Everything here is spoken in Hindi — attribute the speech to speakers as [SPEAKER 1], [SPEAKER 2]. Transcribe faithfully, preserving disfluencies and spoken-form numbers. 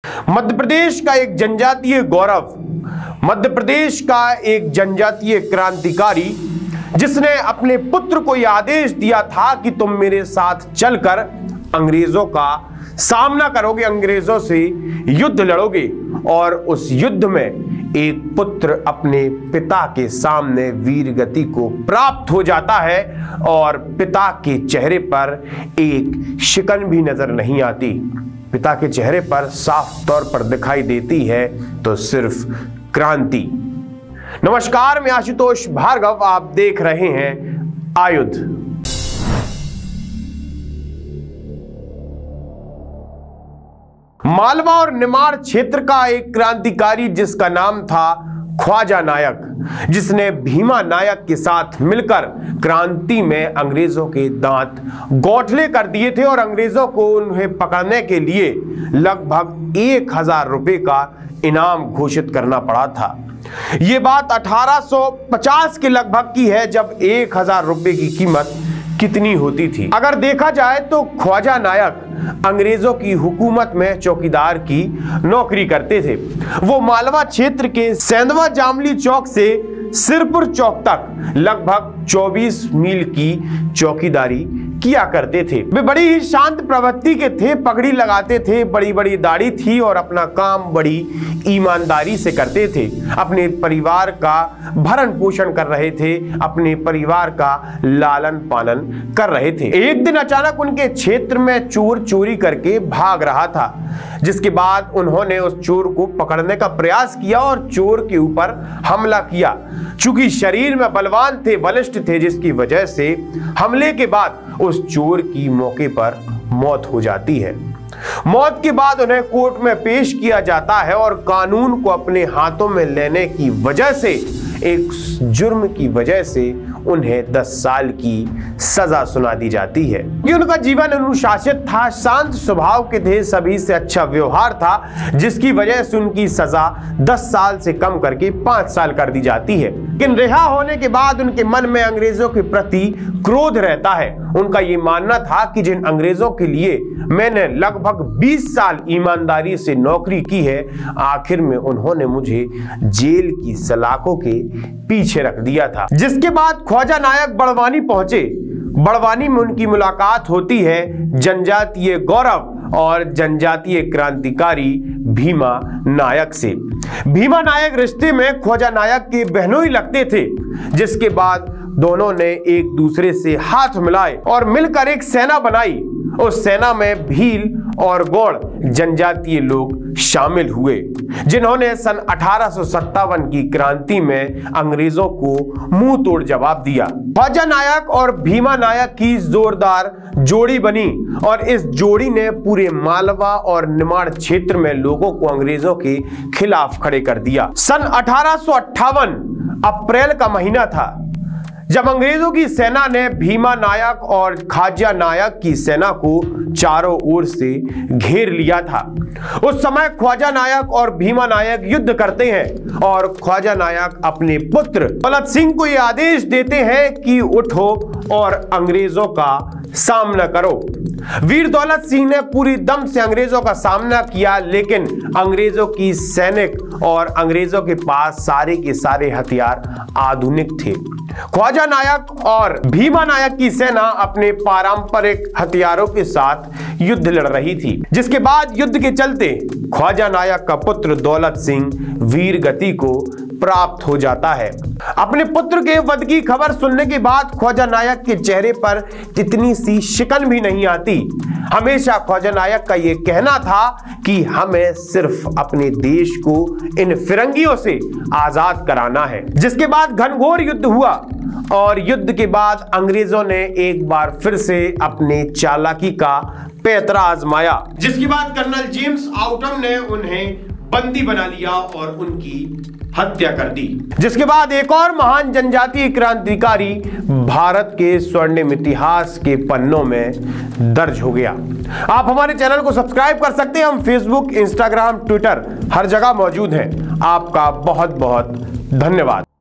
[SPEAKER 1] मध्य प्रदेश का एक जनजातीय गौरव, मध्य प्रदेश का एक जनजातीय क्रांतिकारी जिसने अपने पुत्र को यह आदेश दिया था कि तुम मेरे साथ चलकर अंग्रेजों का सामना करोगे, अंग्रेजों से युद्ध लड़ोगे। और उस युद्ध में एक पुत्र अपने पिता के सामने वीर गति को प्राप्त हो जाता है और पिता के चेहरे पर एक शिकन भी नजर नहीं आती। पिता के चेहरे पर साफ तौर पर दिखाई देती है तो सिर्फ क्रांति। नमस्कार, मैं आशुतोष भार्गव, आप देख रहे हैं आयुध। मालवा और निमाड़ क्षेत्र का एक क्रांतिकारी जिसका नाम था ख्वाजा नायक, जिसने भीमा नायक के साथ मिलकर क्रांति में अंग्रेजों के दांत गौठले कर दिए थे और अंग्रेजों को उन्हें पकड़ने के लिए लगभग एक हजार रुपए का इनाम घोषित करना पड़ा था। यह बात अठारह सौ पचास के लगभग की है, जब एक हजार रुपए की कीमत कितनी होती थी। अगर देखा जाए तो ख्वाजा नायक अंग्रेजों की हुकूमत में चौकीदार की नौकरी करते थे। वो मालवा क्षेत्र के सेंधवा जामली चौक से सिरपुर चौक तक लगभग चौबीस मील की चौकीदारी किया करते थे। वे बड़ी ही शांत प्रवृत्ति के थे, पगड़ी लगाते थे, बड़ी बड़ी दाढ़ी थी और अपना काम बड़ी ईमानदारी से करते थे। अपने परिवार का भरण पोषण कर रहे थे, अपने परिवार का लालन पालन कर रहे थे। एक दिन अचानक उनके क्षेत्र में चोर चोरी करके भाग रहा था, जिसके बाद उन्होंने उस चोर को पकड़ने का प्रयास किया और चोर के ऊपर हमला किया। चूंकि शरीर में बलवान थे, बलिष्ठ थे, जिसकी वजह से हमले के बाद उस चोर की मौके पर मौत हो जाती है। मौत के बाद उन्हें कोर्ट में पेश किया जाता है और कानून को अपने हाथों में लेने की वजह से, एक जुर्म की वजह से उन्हें दस साल की सजा सुना दी जाती है। कि उनका जीवन अनुशासित था, शांत स्वभाव के थे, सभी से अच्छा व्यवहार था, जिसकी वजह से उनकी सजा दस साल से कम करके पांच साल कर दी जाती है। लेकिन रिहा होने के बाद उनके मन में अंग्रेजों के प्रति क्रोध रहता है। उनका यह मानना था कि जिन अंग्रेजों के लिए मैंने लगभग बीस साल ईमानदारी से नौकरी की है, आखिर में उन्होंने मुझे जेल की सलाखों के पीछे रख दिया था। जिसके बाद ख्वाजा नायक बड़वानी पहुंचे। बड़वानी में उनकी मुलाकात होती है जनजातीय गौरव और जनजातीय क्रांतिकारी भीमा नायक से। भीमा नायक रिश्ते में ख्वाजा नायक के बहनोई लगते थे, जिसके बाद दोनों ने एक दूसरे से हाथ मिलाए और मिलकर एक सेना बनाई। उस सेना में भील और गौड़ जनजातीय लोग शामिल हुए, जिन्होंने सन अठारह सौ सत्तावन की क्रांति में अंग्रेजों को मुंह तोड़ जवाब दिया। ख्वाजा नायक और भीमा नायक की जोरदार जोड़ी बनी और इस जोड़ी ने पूरे मालवा और निमाड़ क्षेत्र में लोगों को अंग्रेजों के खिलाफ खड़े कर दिया। सन अठारह सौ अट्ठावन अप्रैल का महीना था, जब अंग्रेजों की सेना ने भीमा नायक और ख्वाजा नायक की सेना को चारों ओर से घेर लिया था। उस समय ख्वाजा नायक और भीमा नायक युद्ध करते हैं और ख्वाजा नायक अपने पुत्र दौलत सिंह को यह आदेश देते हैं कि उठो और अंग्रेजों का सामना करो। वीर दौलत सिंह ने पूरी दम से अंग्रेजों का सामना किया, लेकिन अंग्रेजों की सैनिक और अंग्रेजों के पास सारे के सारे हथियार आधुनिक थे। ख्वाजा नायक और भीमा नायक की सेना अपने पारंपरिक हथियारों के साथ युद्ध लड़ रही थी, जिसके बाद युद्ध के चलते ख्वाजा नायक का पुत्र दौलत सिंह वीर गति को प्राप्त हो जाता है। अपने पुत्र के वध की खबर सुनने के बाद ख्वाजा नायक के चेहरे पर इतनी सी शिकन भी नहीं आती। हमेशा ख्वाजा नायक का यह कहना था कि हमें सिर्फ अपने देश को इन फिरंगियों से आजाद कराना है। जिसके बाद घनघोर युद्ध हुआ और युद्ध के बाद अंग्रेजों ने एक बार फिर से अपने चालाकी का पैतरा आजमाया, जिसके बाद कर्नल जेम्स आउटम ने उन्हें बंदी बना लिया और उनकी हत्या कर दी। जिसके बाद एक और महान जनजातीय क्रांतिकारी भारत के स्वर्णिम इतिहास के पन्नों में दर्ज हो गया। आप हमारे चैनल को सब्सक्राइब कर सकते हैं। हम फेसबुक, इंस्टाग्राम, ट्विटर हर जगह मौजूद हैं। आपका बहुत बहुत धन्यवाद।